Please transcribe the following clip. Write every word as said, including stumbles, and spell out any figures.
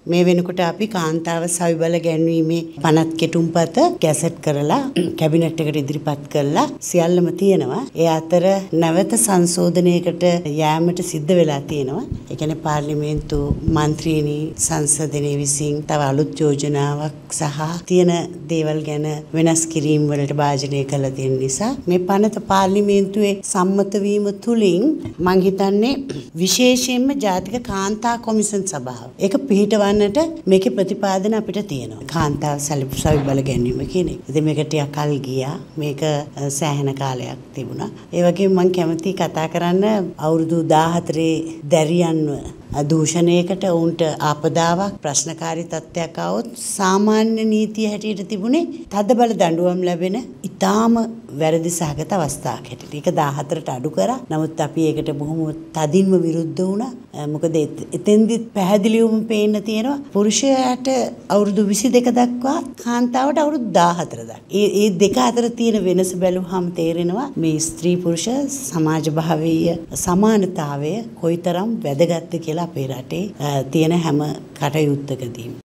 මේ වෙනකොට අපි කාන්තාව සවිබල ගැන්වීමේ පනත් කෙටුම්පත කැසට් කරලා කැබිනට් එකට ඉදිරිපත් කරලා සියල්ලම තියෙනවා. ඒ අතර නැවත සංශෝධනයකට යෑමට සිද්ධ වෙලා තියෙනවා. ඒ කියන්නේ පාර්ලිමේන්තු මන්ත්‍රීනි සංසදනයේ විසින් තව අලුත් යෝජනාවක් සහ තියෙන දේවල් ගැන වෙනස් කිරීම වලට භාජනය කළ තියෙන නිසා මේ පනත පාර්ලිමේන්තුවේ සම්මත වීම තුලින් මම හිතන්නේ විශේෂයෙන්ම ජාතික කාන්තා කොමිෂන් සභාව ඒක පිළිටවන්නට මේකේ ප්‍රතිපාදන අපිට තියෙනවා. කාන්තාව සවිබල ගැනීම කියන එක. ඉතින් මේක ටිකක් කල් ගියා. මේක සෑහෙන කාලයක් තිබුණා. ඒ වගේම මම කැමති කතා කරන්න අවුරුදු දාහතරේ දැරියන්ව දූෂණයකට උන්ට ආපදාවක් ප්‍රශ්නකාරී තත්ත්වයක් આવොත් සාමාන්‍ය නීතිය හැටියට තිබුණේ තදබල දඬුවම් ලැබෙන ඊටාම වැරදි සහගත අවස්ථාවක් හැටියට. ඒක දාහතරට අඩු කරා. නමුත් අපි ඒකට බොහොම තදින්ම විරුද්ධ වුණා. මොකද එතෙන්දි පැහැදිලිවම පේන්න තියෙනවා පුරුෂයාට අවුරුදු විසි දෙක දක්වා කාන්තාවට අවුරුදු දාහතර දක්වා. ඒ ඒ දෙක අතර තියෙන වෙනස බැලුවහම තේරෙනවා මේ ස්ත්‍රී පුරුෂ සමාජ භාවීය සමානතාවය කොයිතරම් වැදගත්ද කියලා අපේ රටේ තියෙන හැම කටයුත්තකදීම.